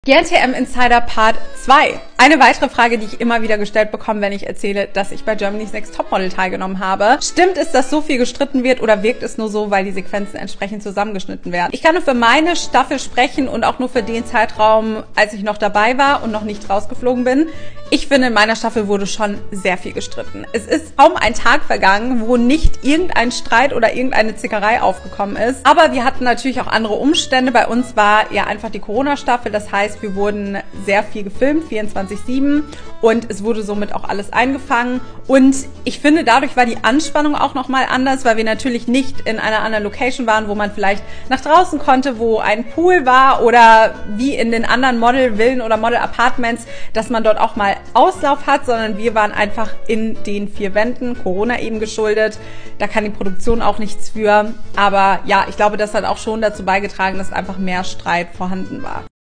GNTM Insider Part 2. Eine weitere Frage, die ich immer wieder gestellt bekomme, wenn ich erzähle, dass ich bei Germany's Next Topmodel teilgenommen habe. Stimmt es, dass so viel gestritten wird oder wirkt es nur so, weil die Sequenzen entsprechend zusammengeschnitten werden? Ich kann nur für meine Staffel sprechen und auch nur für den Zeitraum, als ich noch dabei war und noch nicht rausgeflogen bin. Ich finde, in meiner Staffel wurde schon sehr viel gestritten. Es ist kaum ein Tag vergangen, wo nicht irgendein Streit oder irgendeine Zickerei aufgekommen ist. Aber wir hatten natürlich auch andere Umstände. Bei uns war ja einfach die Corona-Staffel. Das heißt, wir wurden sehr viel gefilmt, 24/7. Und es wurde somit auch alles eingefangen. Und ich finde, dadurch war die Anspannung auch nochmal anders, weil wir natürlich nicht in einer anderen Location waren, wo man vielleicht nach draußen konnte, wo ein Pool war oder wie in den anderen Model-Villen oder Model-Apartments, dass man dort auch mal Auslauf hat, sondern wir waren einfach in den 4 Wänden, Corona eben geschuldet. Da kann die Produktion auch nichts für. Aber ja, ich glaube, das hat auch schon dazu beigetragen, dass einfach mehr Streit vorhanden war.